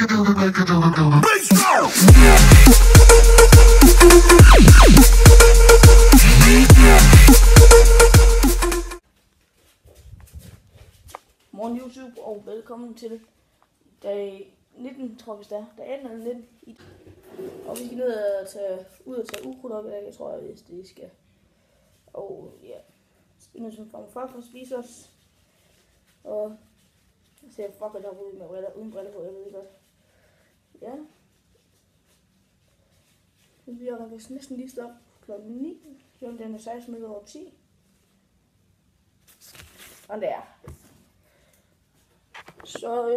Morgen YouTube, og velkommen til dag 19, tror jeg vist det er. Dag 18 eller 19. Og vi skal ned og tage ukrudt op i dag, jeg tror hvis det skal. Og ja, vi er nødt til at få for at spise os. Og jeg ser fuck, at der er ude med briller, uden briller på, jeg ved godt. Ja. Vi bliver næsten lige stået op klokken 9, selvom den er 16 minutter over 10. Og det er. Så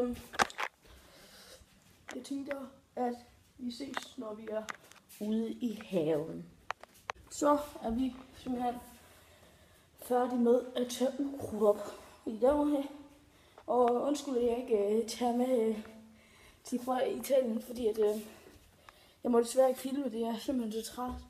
jeg tænker, at vi ses, når vi er ude i haven. Så er vi simpelthen færdige med at tage ukrudt op i dag. Og undskyld, at jeg ikke tager med til fra Italien, fordi at, jeg må desværre ikke filme det. Jeg er simpelthen så træt.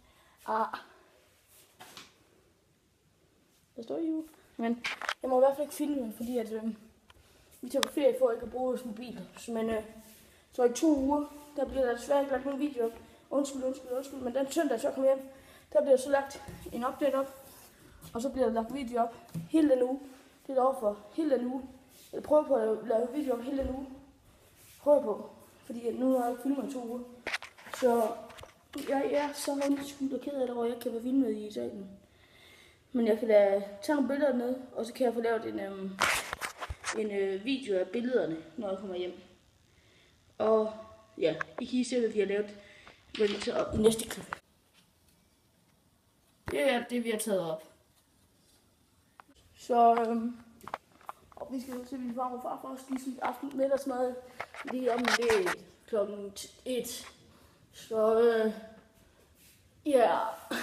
Der står jo. Men jeg må i hvert fald ikke filme, fordi at vi tager på ferie for ikke at bruge vores mobil. Men så i 2 uger, der bliver der desværre ikke lagt nogen video op. Undskyld. Men den søndag, så kommer hjem, der bliver så lagt en update op. Og så bliver der lagt video op hele den uge. Det er derfor hele den uge. Jeg prøver på at lave video op hele den uge. Prøver på. Fordi nu har jeg ikke filmet i 2 uger. Så jeg er så undskyld og ked af det, hvor jeg ikke kan være filmet i Italien. Men jeg kan da tage nogle billeder ned, og så kan jeg få lavet en video af billederne, når jeg kommer hjem. Og ja, I kan se, hvad vi har lavet i næste klip. Det er det, vi har taget op. Så og vi skal se, min far og far for at spise aften middagsmad lige om lidt klokken 1. Så ja.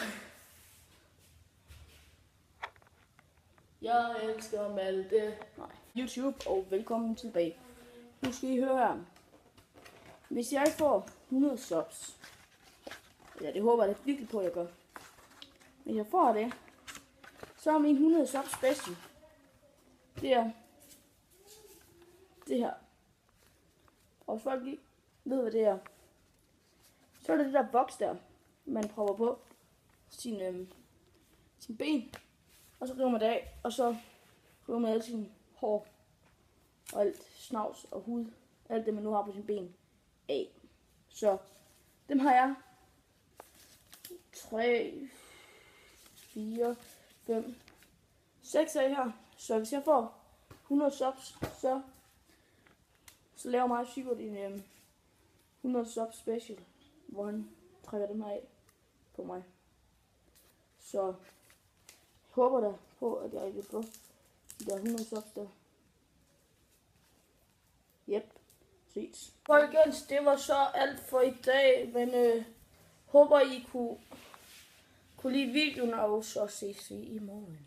Jeg elsker Malte. Nej. YouTube, og velkommen tilbage. Nu skal I høre her. Hvis jeg får 100 subs, ja, det håber jeg da virkelig på, at jeg gør. Hvis jeg får det, så er min 100 subs special. Det er det her. Og hvis folk ikke ved, hvad det er, så er det det der boks der, man prøver på sin ben. Og så river man det af, og så river man alt sin hår og alt snavs og hud, alt det man nu har på sin ben af. Så dem har jeg 3, 4, 5, 6 af her. Så hvis jeg får 100 subs, så laver mig sikkert en 100 subs special, hvor han trækker dem her af på mig. Så jeg håber da på, at jeg vil få de der 100 subs der. Yep. Ses. Folkens, det var så alt for i dag, men håber I kunne lide videoen, og så ses vi i morgen.